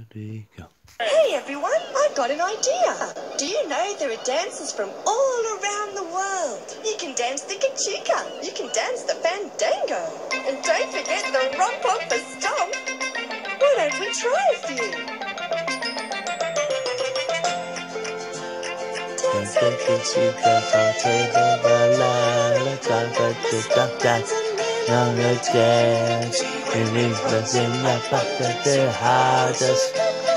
go. Hey everyone, I've got an idea. Do you know there are dancers from all around the world? You can dance the cachuca, you can dance the fandango, and don't forget the romp for stomp. Why don't we try a few? Dance the cachuca, now the dance, it is the thing about the hardest.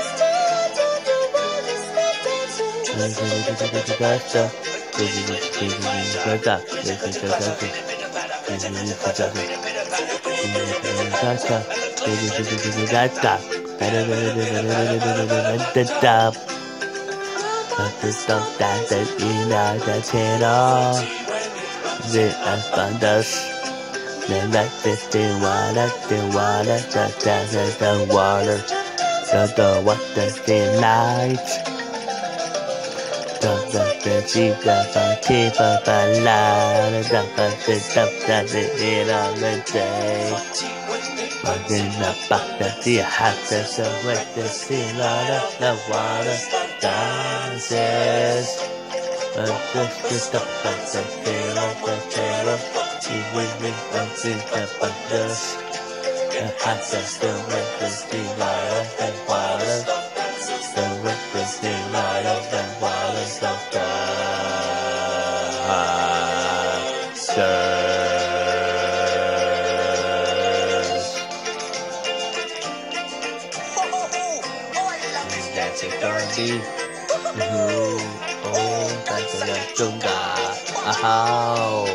Then let the water, the water, the water, the light. The sheep, the tip of a line, the end of the day. But in the back, the hat, the wet, the sea, the water dances. Just the tail of the tail. She wiggling up in the butters. The hat that's the wet, the sea, the water. The wet, the sea, the water, the that's a dirty. Oh, that's a chunga. Ow.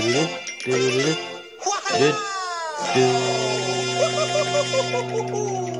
Good.